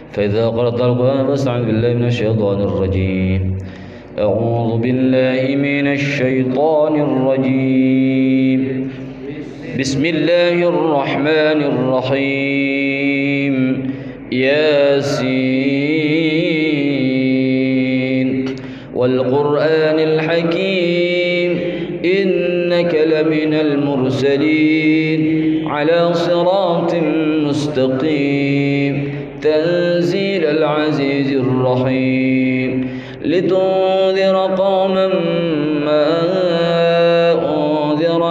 فإذا قرأت القرآن فاستعذ بالله من الشيطان الرجيم. أعوذ بالله من الشيطان الرجيم. بسم الله الرحمن الرحيم. ياسين والقرآن الحكيم إنك لمن المرسلين على صراط مستقيم تنزيل العزيز الرحيم لتنذر قوما ما أنذر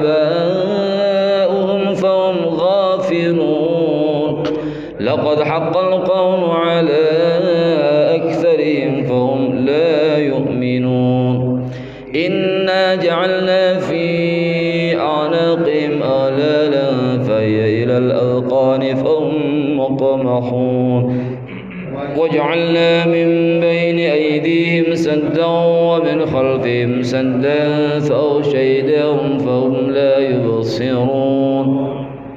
آباؤهم فهم غافلون لقد حق القول على أكثرهم فهم لا يؤمنون إنا جعلنا في أعناقهم آلالا فهي إلى الأذقان فهم مقمحون وجعلنا من بين أيديهم سدا ومن خلفهم سدا فأغشيناهم فهم لا يبصرون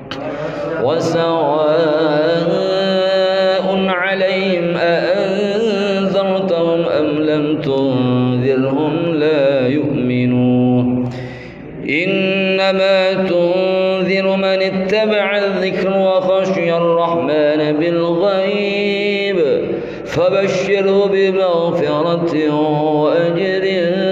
وسواء عليهم أأنذرتهم أم لم تنذرهم لا يؤمنون إنما تنذر من اتبع الذكر وخشي الرحمن بالغيب فبشره بمغفرة وأجر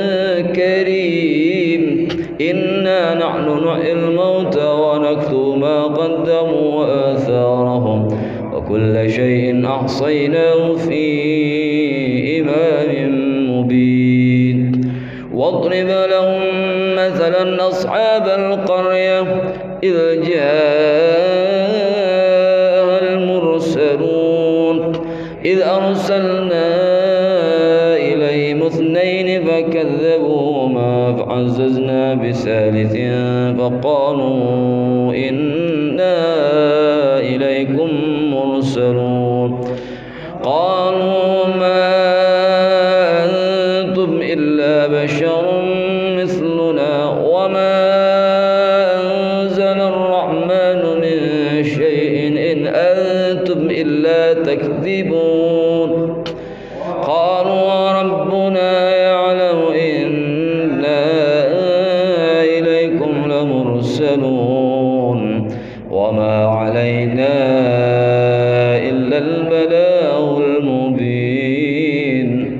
كريم إنا نحن نحيي الموتى ونكتب ما قدموا وآثارهم وكل شيء أحصيناه في إمام مبين واضرب لهم مثلا أصحاب القرية إذ جاء المرسلون إذ أرسلنا إليهم اثنين فكذبوهما فعززنا بثالث فقالوا إنا إليكم مرسلون قالوا ما أنتم إلا بشر مثلنا وما أنزل الرحمن من شيء إن أنتم إلا تكذبون قالوا ربنا يعلم إنا إليكم لمرسلون وما علينا إلا البلاغ المبين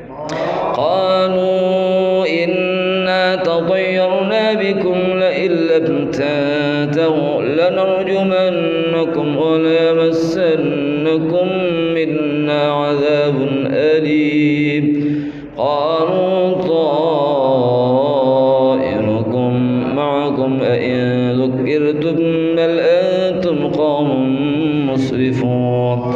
قالوا إنا تطيرنا بكم لئن لم تنتهوا لنرجمنكم وليمسنكم منا عذاب أليم قالوا طائركم معكم أئن ذكرتم بل أنتم قوم مسرفون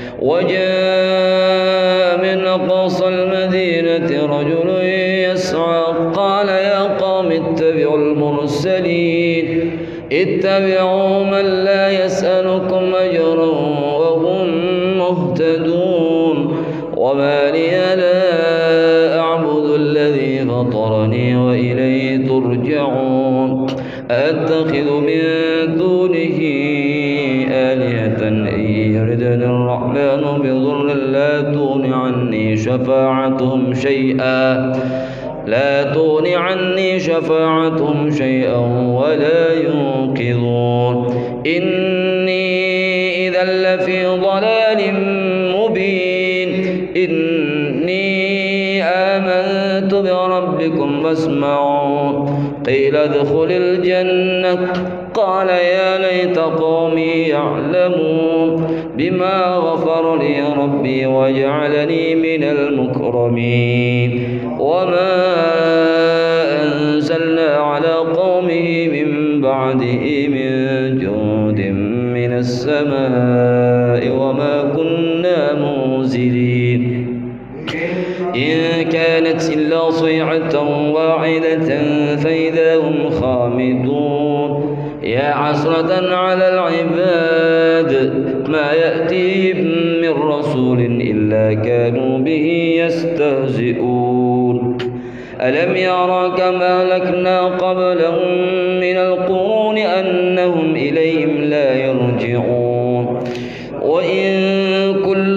وجاء من أقصى المدينة رجل يسعى قال يا قوم اتبعوا المرسلين اتبعوا من لا يسألكم أجرا وهم مهتدون وما لي لا أعبد الذي فطرني وإليه ترجعون أتخذ من دونه آلهة إن يردني الرحمن بضر لا تغن عني شفاعتهم شيئا ولا ينقذون إني إذا لفي ضلال مبين إني آمنت بربكم فاسمعون قيل ادخل الجنة قال يا ليت قومي يعلمون بما غفر لي ربي وجعلني من المكرمين وما أنزلنا على قومه من بعده من جند من السماء وما كنا منزلين إن كانت إلا صيحة واحدة فإذا هم خامدون يا حسرة على العباد ما يأتيهم من رسول إلا كانوا به يستهزئون ألم يرى كما أهلكنا قبلهم من القرون أنهم إليهم لا يرجعون وإن كل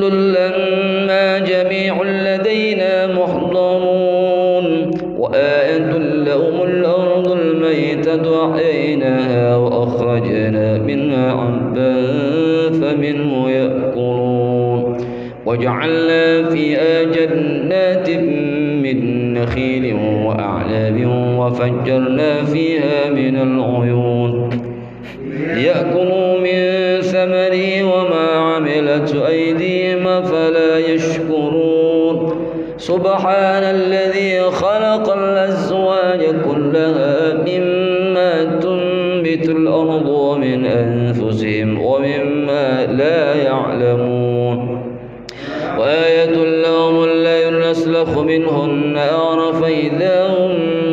يأكلون وجعلنا فيها جنات من نخيل وأعناب وفجرنا فيها من العيون ليأكلوا من ثمره وما عملت أيديهم فلا يشكرون سبحان الذي خلق الأزواج كلها مما تنبت الأرض ومن أنفسهم ومما لا يعلمون وآية لهم الليل نسلخ منه النار فإذا هم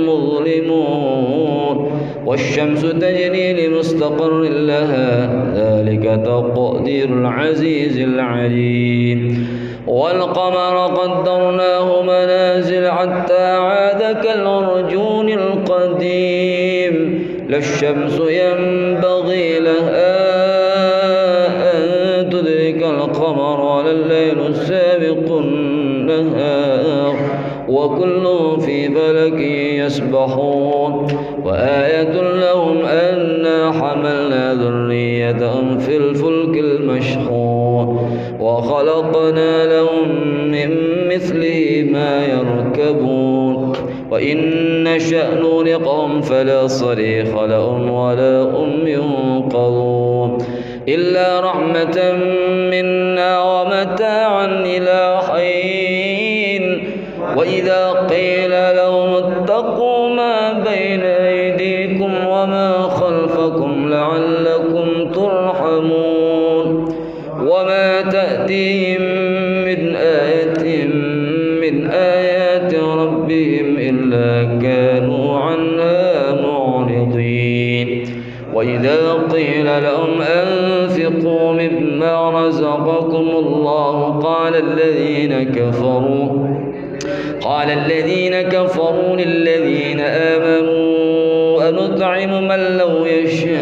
مظلمون والشمس تجري لمستقر لها ذلك تقدير العزيز العليم والقمر قدرناه منازل حتى عاد كالعرجون القديم لا الشمس ينبغي لها أن تدرك القمر ولا الليل سابق النهار وكل في فلك يسبحون وآية لهم أنا حملنا ذريتهم في الفلك المشحون وخلقنا لهم من مثله ما يركبون وإن نشأ نغرقهم فلا صريخ لهم ولا هم ينقذون إلا رحمة منا ومتاعا إلى حين وإذا قيل لهم اتقوا ما بين أيديكم وما خلفكم لعلكم ترحمون وما تأتيهم من آية من آيات ربهم إلا كانوا عنها معرضين وإذا قيل لهم أنفقوا مما رزقكم الله قال الذين كفروا للذين آمنوا أنطعم من لو يشاء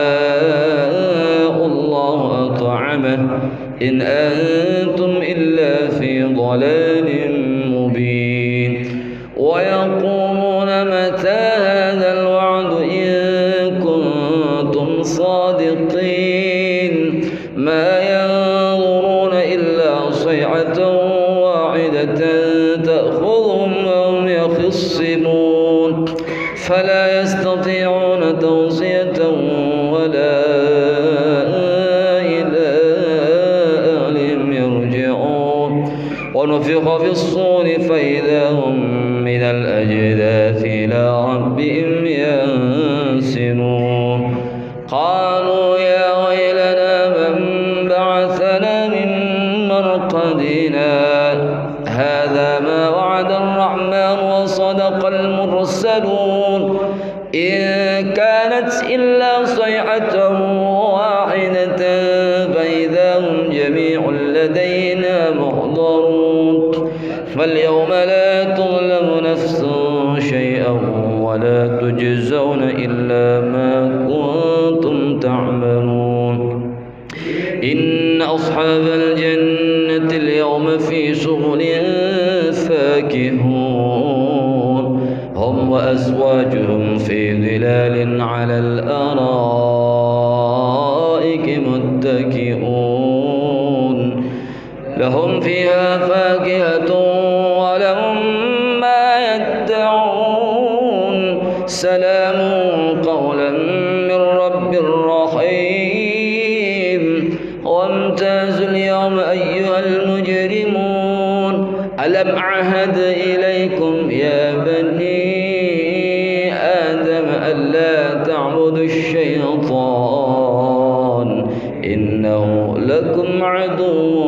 الله أطعمه إن أنتم إلا في ضلال مبين ويقولون متى هذا الوعد إن كنتم صادقين ما ينظرون إلا صيحة واحدة تأخذهم وهم يخصمون فلا يستطيعون توصية ولا إلى أهلهم يرجعون ونفخ في الصور فإذا هم من الأجداث إلى ربهم ينسلون قالوا يا ويلنا من بعثنا من مرقدنا هذا ما وعد الرحمن وصدق المرسلون إن كانت إلا صيحة واحدة فإذا هم جميع لدينا محضرون فاليوم لا تظلم نفس شيئا ولا تجزون إلا ما كنتم تعملون إن أصحاب الجنة اليوم في شغل فاكهون هم وأزواجهم في ظلال على الأرائك متكئون لهم فيها فاكهة ولهم ما يدعون سلام قولا من رب رحيم وامتازوا اليوم أيها المجرمون ألم أعهد إليكم يا بني آدم ألا تعبدوا الشيطان إنه لكم عدو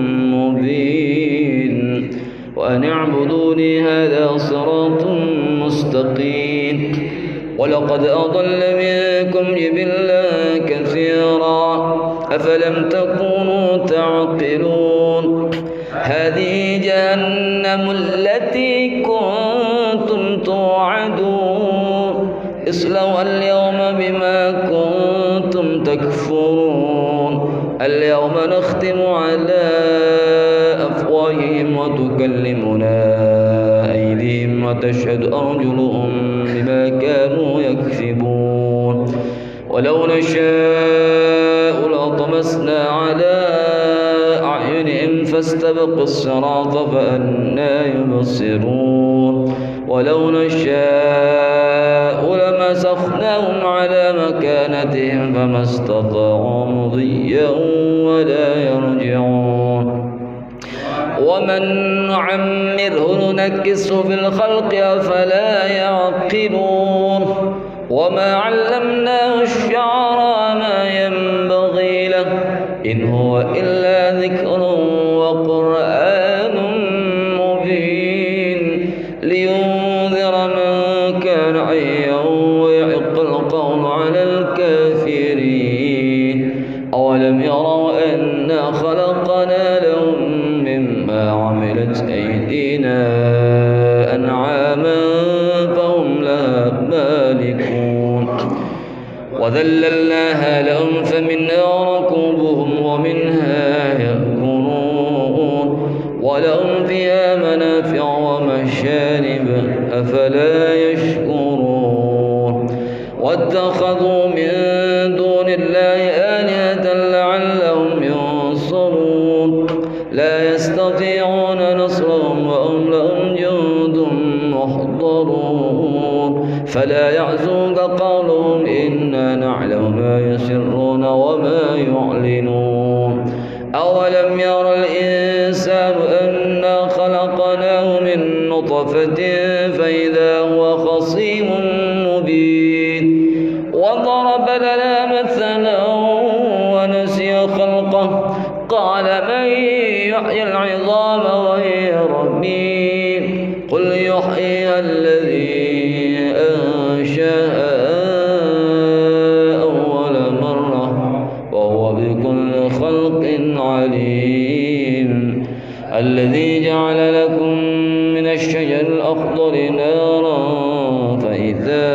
مبين وأن اعبدوني هذا صراط مستقيم ولقد أضل منكم جبلا كثيرا أفلم تكونوا تعقلون هذه جهنم التي كنتم توعدون اصلوا اليوم بما كنتم تكفرون اليوم نختم على أفواههم وتكلمنا أيديهم وتشهد أرجلهم بما كانوا يكسبون ولو نشاء لطمسنا على أعينهم فاستبقوا الصراط فأنى يبصرون ولو نشاء لمسخناهم على مكانتهم فما استطاعوا مضيا ولا يرجعون ومن نعمره ننكسه في الخلق أفلا يعقلون وما علمناه الشعر ما ينبغي له إن هو إلا ذكر وقرآن مبين لينذر من كان حيا ويحق القول على الكافرين أولم يروا أنا خلقنا لهم مما عملت أيدينا أنعاما فهم لها مالكون وذللناها لهم فمنها ركوبهم ومنها يأكلون ولهم فيها منافع ومشارب أفلا يشكرون واتخذوا من دون الله آلهة لعلهم ينصرون لا يستطيعون نصرهم وهم لهم جند محضرون فلا يعزوك قولهم إنا نعلم ما يسرون وما يعلنون أولم ير الإنسان أنا خلقناه من نطفة فإذا هو خصيم مبين وضرب لنا مثلا ونسي خلقه قال من يحيي العظام وهي رميم قل يحييها الذي أنشأها أول مرة وهو بكل خلق عليم الذي جعل لكم من الشجر الأخضر نارا فإذا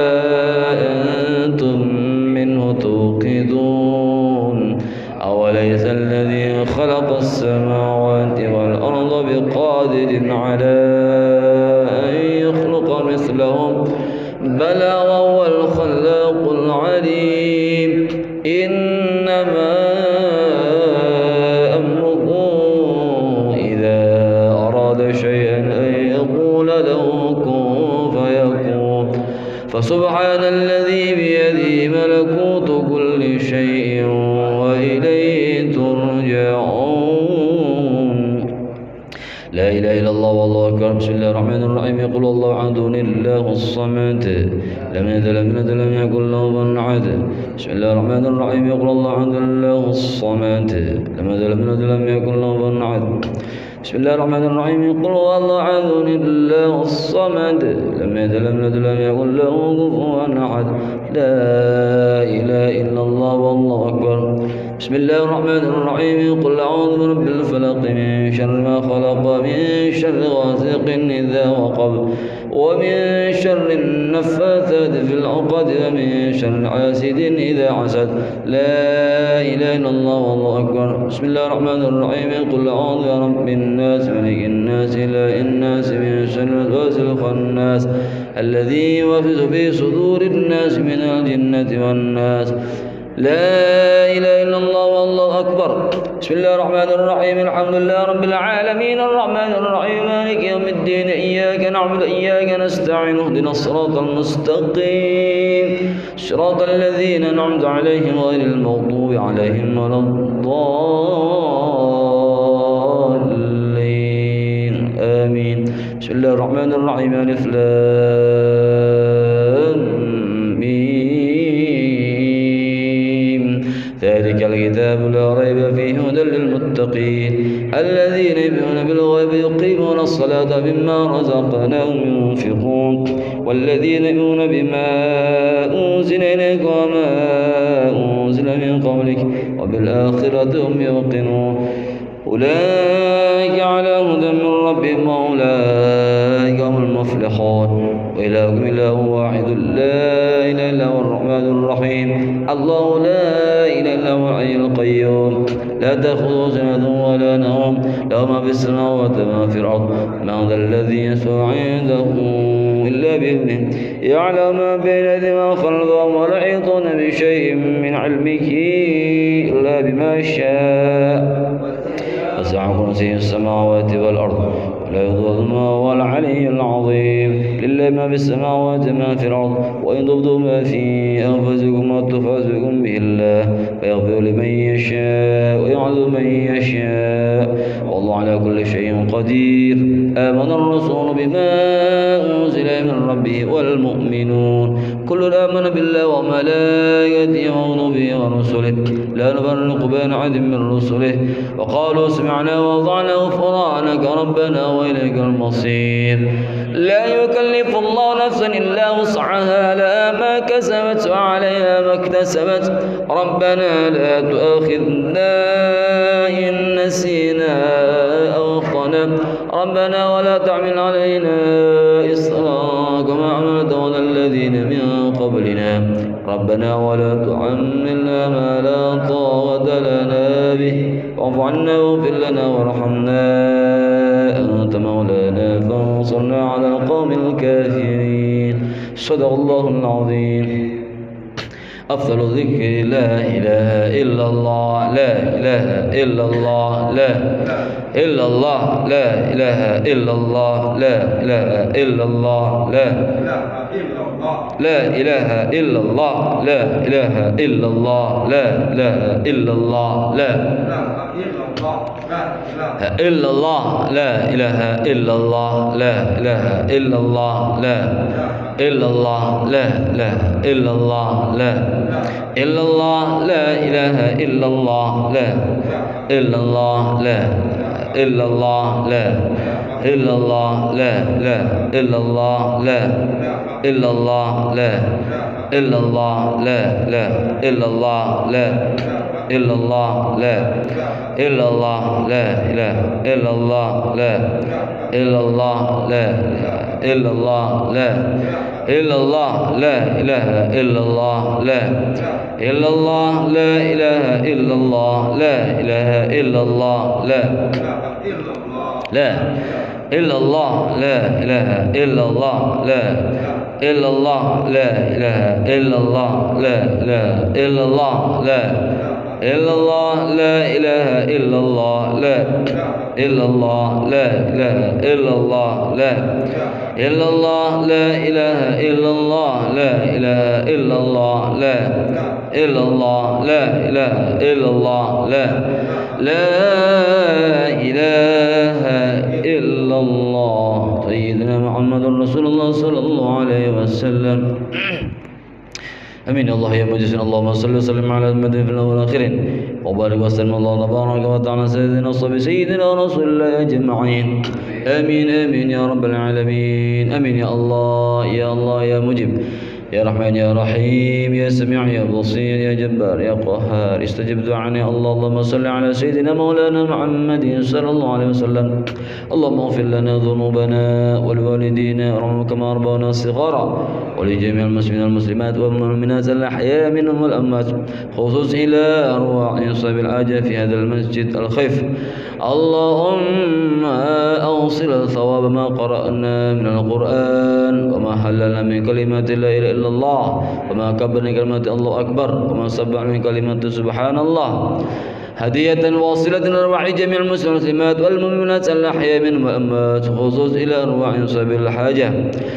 أنتم منه توقدون أوليس الذي خلق السماوات والأرض بقادر على أن يخلق مثلهم بلى وهو الخلاق العليم إنما أمره إذا أراد شيئا أن يقول له كن فيكون فسبحان الذي بيده ملكوت كل شيء وإليه ترجعون لا إله إلا الله والله أكبر بسم الله الرحمن الرحيم يقول الله عن دون الله الصمد لم يلد ولم يولد ولم يكن له كفوا أحد بسم الله الرحمن الرحيم يقول الله عن دون الله الصمد لم يلد ولم يولد ولم يكن له كفوا أحد بسم الله الرحمن الرحيم يقول الله عن دون الله الصمد لم يلد ولم يولد ولم يكن له كفوا أحد لا إله إلا الله والله أكبر بسم الله الرحمن الرحيم قل أعوذ برب الفلق من شر ما خلق من شر غاسق إذا وقب ومن شر النفاثات في العقد ومن شر حاسد إذا حسد لا إله إلا الله والله أكبر بسم الله الرحمن الرحيم قل أعوذ برب الناس ملك الناس إله الناس من شر الوسواس الخناس الذي يوسوس في صدور الناس من الجنة والناس لا إله إلا الله والله أكبر بسم الله الرحمن الرحيم الحمد لله رب العالمين الرحمن الرحيم مالك يوم الدين إياك نعبد وإياك نستعين اهدنا الصراط المستقيم صراط الذين أنعمت عليهم غير المغضوب عليهم ولا الضالين آمين بسم الله الرحمن الرحيم ألف لام ذلك الكتاب لا ريب فيه هدى للمتقين الذين يؤمنون بالغيب يقيمون الصلاة مما رزقناهم ينفقون والذين يؤمنون بما أنزل إليك وما أنزل من قبلك وبالآخرة هم يوقنون أولئك على هدى من ربهم وأولئك هم المفلحون وإلهكم إله واحد لا إله إلا هو الرحمن الرحيم الله لا إله إلا هو الحي القيوم لا تأخذه سنة ولا نوم له ما في السماوات وما في الأرض من ذا الذي يشفع عنده إلا بإذنه يعلم ما بين أيديهم وما خلفهم ولا يحيطون بشيء من علمه إلا بما شاء كرسيه السماوات والأرض ولا يؤوده وهو العلي العظيم. لله ما في السماوات ما في الأرض وإن تبدوا ما في أنفسكم وتحاسبكم به الله فيغفر لمن يشاء ويعذب من يشاء والله على كل شيء قدير. آمن الرسول بما أنزل من ربه والمؤمنون كل آمن بالله وملائكته وكتبه ورسله لا نفرق بين أحد من رسله وقالوا سمعنا وأطعنا غفرانك ربنا وإليك المصير. لا يكلف الله نفسا إلا وسعها لها ما كسبت وعليها ما اكتسبت ربنا لا تؤاخذنا إن نسينا أو أخطأنا ربنا ولا تحمل علينا إصرا كما حملته على الذين من قبلنا ربنا ولا تحملنا ما لا طاقة لنا به واعف عنا واغفر لنا وارحمنا أنت مولانا فانصرنا على القوم الكافرين. صدق الله العظيم. أفضل ذكر لا إله إلا الله لا إله إلا الله لا إلا الله لا إله إلا الله لا إله إلا الله لا لا إله إلا الله لا إله إلا الله لا إله إلا الله لا إلا الله لا إله إلا الله لا إله إلا الله لا إلا الله لا إله إلا الله لا إلا الله لا إله إلا الله لا إلا الله لا إلا الله لا إلا الله لا لا إلا الله لا إلا الله لا إلا الله لا لا إلا الله لا إلا الله لا إلا الله لا إله إلا الله لا إلا الله لا إلا الله لا إلا الله لا إله إلا الله لا إلا الله لا إله إلا الله لا إله إلا الله لا لا إلا الله لا إله إلا الله لا إلا الله لا إله إلا الله لا إله إلا الله لا إلا الله لا إله إلا الله لا إلا الله لا إله إلا الله لا إلا الله لا إله إلا الله لا إله إلا الله لا إلا الله لا إله إلا الله لا لا إله إلا الله. سيدنا محمد رسول الله صلى الله عليه وسلم. امين. الله يا مجيد. اللهم صل وسلم على محمد في الاول والاخرين وبارك وسلم الله تبارك وتعالى سيدنا وصحبه سيدنا رسول الله اجمعين. امين امين يا رب العالمين. امين يا الله يا الله يا مجيب يا رحمن يا رحيم يا سميع يا بصير يا جبار يا قهار استجب دعانا يا الله. اللهم صل على سيدنا مولانا محمد صلى الله عليه وسلم. اللهم اغفر لنا ذنوبنا ولوالدينا وارحمهم كما ربونا صغارا ولجميع المسلمين والمسلمات والمؤمنات الأحياء منهم والأموات خصوص إلى أرواح صاحب الحاجة في هذا المسجد الخيف. اللهم أوصل الثواب ما قرأنا من القرآن وما حللنا من كلمات لا إله إلا الله وما كبرنا كلمات الله أكبر وما سبح من كلمات سبحان الله هدية واصلة إلى أرواح جميع المسلمين والمسلمات والمؤمنات الأحياء منهم والأموات خصوص إلى أرواح صاحب الحاجة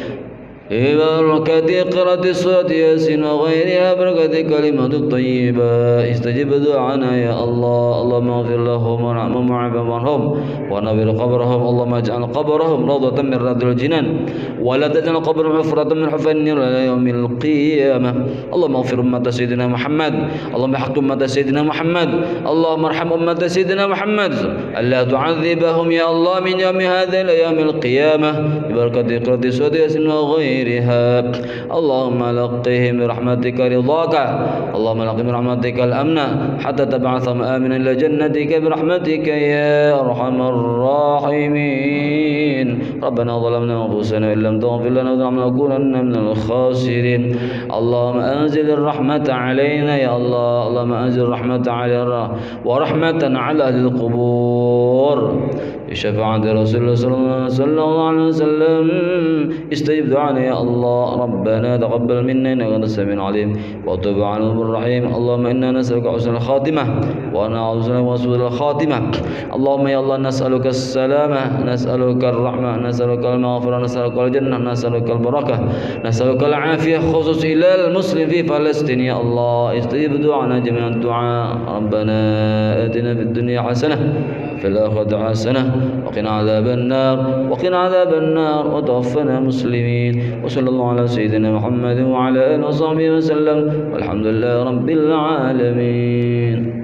ببركة قراءة سورة ياسين وغيرها بركة كلمات الطيبة استجب دعانا يا الله. اللهم اغفر لهم وارحمهم وارحم ونور قبرهم. اللهم اجعل قبرهم روضة من رياض الجنان ولا تجعل قبرهم حفرة من حفر النير إلى يوم القيامة. اللهم اغفر أمة سيدنا محمد. اللهم احق أمة سيدنا محمد. اللهم ارحم أمة سيدنا محمد ألا تعذبهم يا الله من يوم هذا إلى يوم القيامة ببركة قراءة سورة ياسين وغيرها. اللهم لقهم برحمتك رضاك. اللهم لقهم برحمتك الأمن حتى تبعثهم آمنا إلى جنتك برحمتك يا أرحم الراحمين. ربنا ظلمنا أنفسنا إن لم تغفر لنا وترحمنا لنكونن من الخاسرين. اللهم أنزل الرحمة علينا يا الله. اللهم أنزل الرحمة علينا ورحمة على أهل القبور. بشفاعة رسول الله صلى الله عليه وسلم استجب دعانا يا الله. ربنا تقبل منا إنك أنت السميع العليم وتب علينا الرحيم. اللهم إنا نسألك حسن الخاتمة ونعوذ بك من سوء الخاتمة. اللهم يا الله نسألك السلامة، نسألك الرحمة، نسألك المغفرة، نسألك الجنة، نسألك البركة، نسألك العافية، خصوص إلى المسلم في فلسطين يا الله. استجب دعانا جميع الدعاء. ربنا آتنا في الدنيا حسنة في الآخرة حسنة وقنا عذاب النار، وقنا عذاب النار، وتوفنا مسلمين. وصلى الله على سيدنا محمد وعلى آله وصحبه وسلم، والحمد لله رب العالمين.